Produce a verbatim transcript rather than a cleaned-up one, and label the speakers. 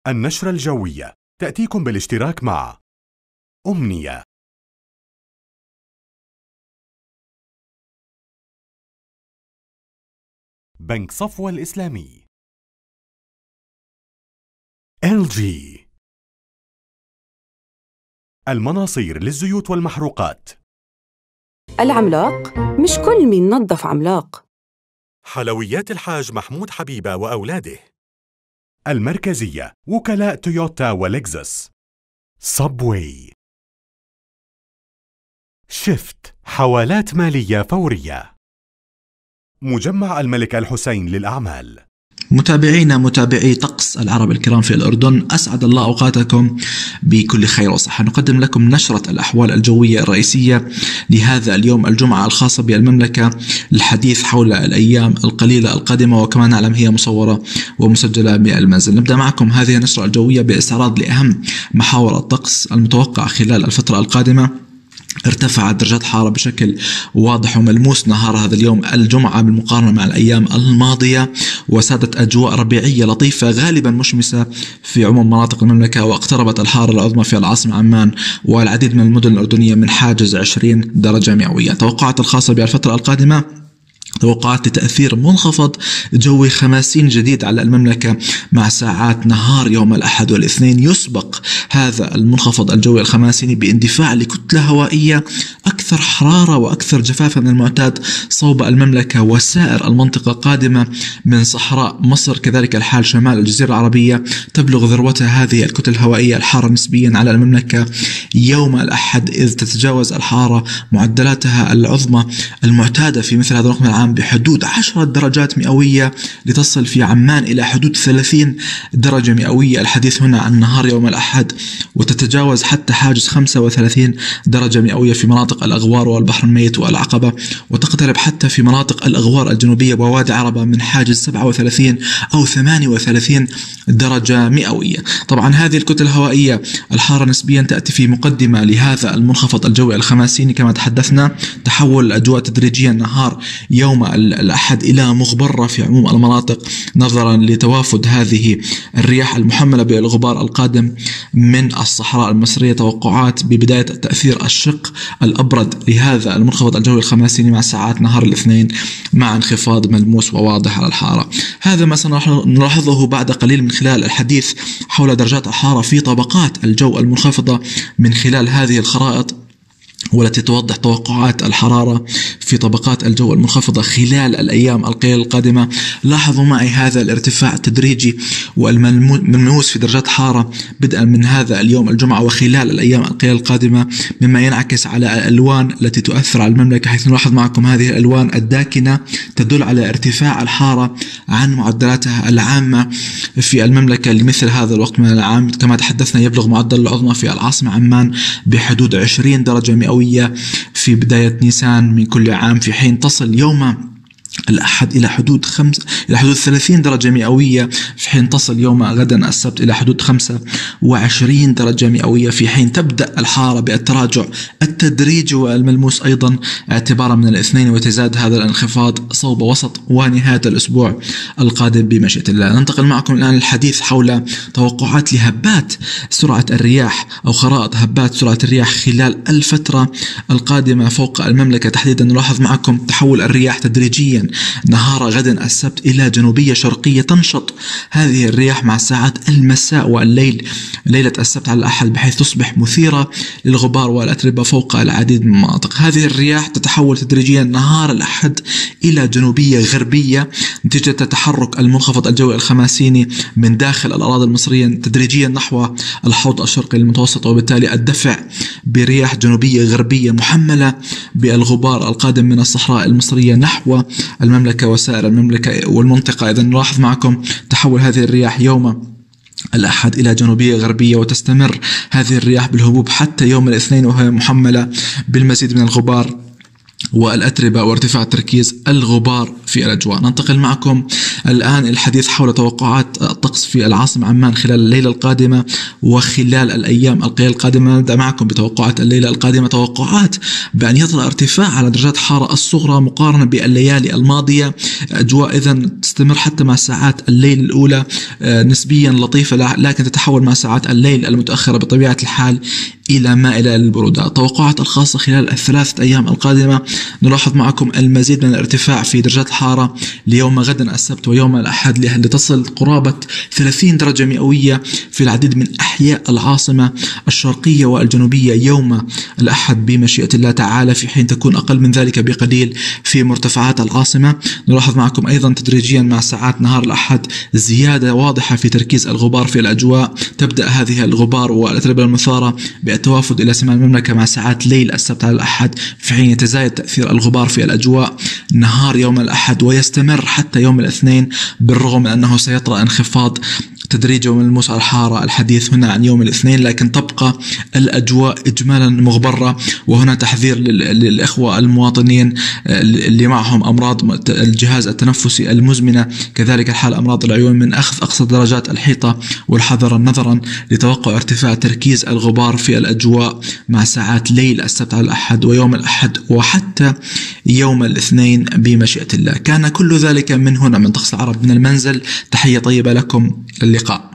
Speaker 1: النشرة الجوية تأتيكم بالاشتراك مع أمنية. بنك صفوة الإسلامي. إل جي. المناصير للزيوت والمحروقات.
Speaker 2: العملاق مش كل مين نظف عملاق.
Speaker 1: حلويات الحاج محمود حبيبة وأولاده. المركزية وكلاء تويوتا ولكزس. صبوي. شفت حوالات مالية فورية. مجمع الملك الحسين للأعمال.
Speaker 3: متابعينا متابعي طقس العرب الكرام في الأردن، أسعد الله أوقاتكم بكل خير وصحة. نقدم لكم نشرة الأحوال الجوية الرئيسية لهذا اليوم الجمعة الخاصة بالمملكة للحديث حول الأيام القليلة القادمة، وكما نعلم هي مصورة ومسجلة بالمنزل. نبدأ معكم هذه النشرة الجوية باستعراض لأهم محاور الطقس المتوقع خلال الفترة القادمة. ارتفعت درجات حرارة بشكل واضح وملموس نهار هذا اليوم الجمعة بالمقارنة مع الأيام الماضية، وسادت أجواء ربيعية لطيفة غالبا مشمسة في عموم مناطق المملكة، واقتربت الحرارة العظمى في العاصمة عمان والعديد من المدن الأردنية من حاجز عشرين درجة مئوية. توقعات الخاصة بالفترة القادمة: توقعات لتأثير منخفض جوي خماسين جديد على المملكة مع ساعات نهار يوم الأحد والاثنين. يسبق هذا المنخفض الجوي الخماسيني باندفاع لكتلة هوائية أكثر حرارة وأكثر جفافا من المعتاد صوب المملكة وسائر المنطقة، قادمة من صحراء مصر. كذلك الحال شمال الجزيرة العربية. تبلغ ذروتها هذه الكتل الهوائية الحارة نسبيا على المملكة يوم الأحد، إذ تتجاوز الحرارة معدلاتها العظمى المعتادة في مثل هذا الوقت من العام بحدود عشرة درجات مئوية، لتصل في عمان إلى حدود ثلاثين درجة مئوية. الحديث هنا عن نهار يوم الأحد، وتتجاوز حتى حاجز خمسة وثلاثين درجة مئوية في مناطق الأغوار والبحر الميت والعقبة، وتقترب حتى في مناطق الأغوار الجنوبية ووادي عربة من حاجز سبعة وثلاثين أو ثمانية وثلاثين درجة مئوية. طبعا هذه الكتل الهوائية الحارة نسبيا تأتي في مقدمة لهذا المنخفض الجوي الخماسيني كما تحدثنا. تحول الأجواء تدريجيا نهار يوم الأحد إلى مغبرة في عموم المناطق، نظرا لتوافد هذه الرياح المحملة بالغبار القادم من الصحراء المصرية. توقعات ببداية تأثير الشق الأبرد لهذا المنخفض الجوي الخماسيني مع ساعات نهار الاثنين، مع انخفاض ملموس وواضح على الحارة. هذا ما سنلاحظه بعد قليل من خلال الحديث حول درجات الحرارة في طبقات الجو المنخفضة من خلال هذه الخرائط، والتي توضح توقعات الحرارة في طبقات الجو المنخفضة خلال الأيام القليلة القادمة. لاحظوا معي هذا الارتفاع التدريجي والملموس في درجات حرارة بدءا من هذا اليوم الجمعة وخلال الأيام القليلة القادمة، مما ينعكس على الألوان التي تؤثر على المملكة، حيث نلاحظ معكم هذه الألوان الداكنة تدل على ارتفاع الحرارة عن معدلاتها العامة في المملكة لمثل هذا الوقت من العام. كما تحدثنا يبلغ معدل العظمى في العاصمة عمان بحدود عشرين درجة مئوية في بداية نيسان من كل عام، في حين تصل يوم الأحد إلى حدود خمس إلى حدود ثلاثين درجة مئوية، في حين تصل يوم غدا السبت إلى حدود خمسة وعشرين درجة مئوية، في حين تبدأ الحرارة بالتراجع التدريجي والملموس أيضا اعتبارا من الاثنين، وتزداد هذا الانخفاض صوب وسط ونهاية الأسبوع القادم بمشيئة الله. ننتقل معكم الآن للحديث حول توقعات لهبات سرعة الرياح أو خرائط هبات سرعة الرياح خلال الفترة القادمة فوق المملكة تحديدا. نلاحظ معكم تحول الرياح تدريجيا نهار غدا السبت إلى جنوبية شرقية. تنشط هذه الرياح مع ساعات المساء والليل ليلة السبت على الأحد، بحيث تصبح مثيرة للغبار والأتربة فوق العديد من المناطق. هذه الرياح تتحول تدريجيا نهار الأحد إلى جنوبية غربية نتيجة تحرك المنخفض الجوي الخماسيني من داخل الأراضي المصرية تدريجيا نحو الحوض الشرقي المتوسط، وبالتالي الدفع برياح جنوبية غربية محملة بالغبار القادم من الصحراء المصرية نحو المملكة وسائر المملكة والمنطقة. إذن نلاحظ معكم تحول هذه الرياح يوم الأحد إلى جنوبية غربية، وتستمر هذه الرياح بالهبوب حتى يوم الاثنين وهي محملة بالمزيد من الغبار والأتربة وارتفاع تركيز الغبار في الأجواء. ننتقل معكم الآن الحديث حول توقعات الطقس في العاصمة عمان خلال الليلة القادمة وخلال الأيام القليلة القادمة. نبدأ معكم بتوقعات الليلة القادمة. توقعات بأن يطرأ ارتفاع على درجات الحرارة الصغرى مقارنة بالليالي الماضية. أجواء إذن تستمر حتى مع ساعات الليل الأولى نسبيا لطيفة، لكن تتحول مع ساعات الليل المتأخرة بطبيعة الحال إلى مائلة للبرودة. التوقعات الخاصة خلال الثلاثة أيام القادمة نلاحظ معكم المزيد من الارتفاع في درجات الحرارة ليوم غدا السبت ويوم الأحد لتصل قرابة ثلاثين درجة مئوية في العديد من أحياء العاصمة الشرقية والجنوبية يوم الأحد بمشيئة الله تعالى، في حين تكون أقل من ذلك بقليل في مرتفعات العاصمة. نلاحظ معكم أيضا تدريجيا مع ساعات نهار الأحد زيادة واضحة في تركيز الغبار في الأجواء. تبدأ هذه الغبار والأتربة المثارة بالتوافد إلى شمال المملكة مع ساعات ليل السبت على الأحد، في حين يتزايد تأثير الغبار في الأجواء نهار يوم الأحد ويستمر حتى يوم الاثنين، بالرغم من أنه سيطرأ انخفاض تدريجي وملموس على الحرارة. الحديث هنا عن يوم الاثنين، لكن تبقى الأجواء إجمالا مغبرة. وهنا تحذير للإخوة المواطنين اللي معهم أمراض الجهاز التنفسي المزمنة، كذلك الحال أمراض العيون، من أخذ أقصى درجات الحيطة والحذر نظرا لتوقع ارتفاع تركيز الغبار في الأجواء مع ساعات ليل السبت على الأحد ويوم الأحد وحتى يوم الاثنين بمشيئة الله. كان كل ذلك من هنا من طقس العرب من المنزل. تحية طيبة لكم، اللقاء.